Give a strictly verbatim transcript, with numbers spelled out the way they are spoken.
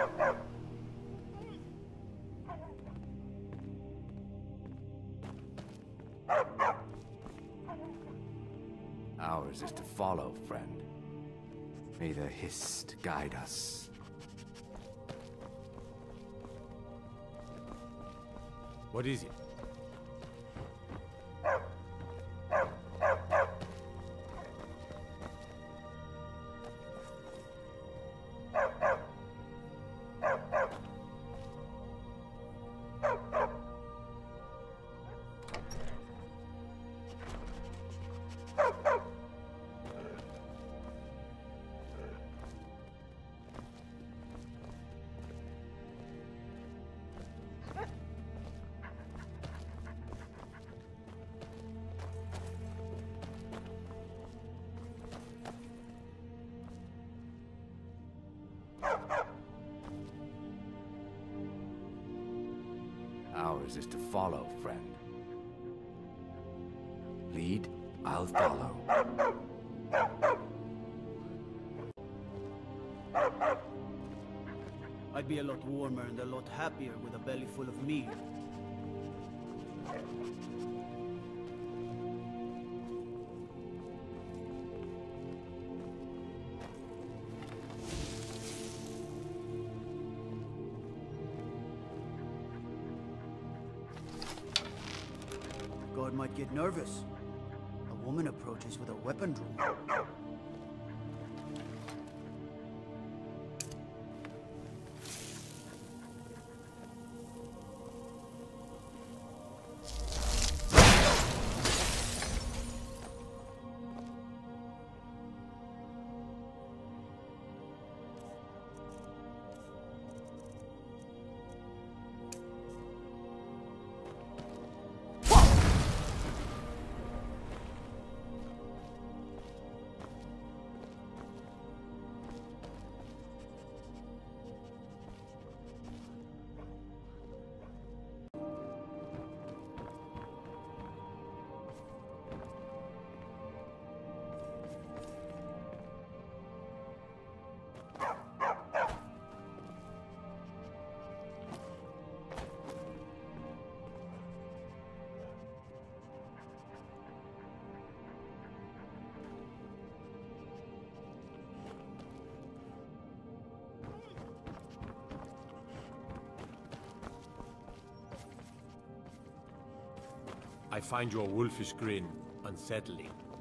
Ours is to follow, friend. May the Hist guide us. What is it? Ours is to follow, friend. Lead, I'll follow. I'd be a lot warmer and a lot happier with a belly full of meat. God might get nervous. A woman approaches with a weapon drawn. I find your wolfish grin unsettling.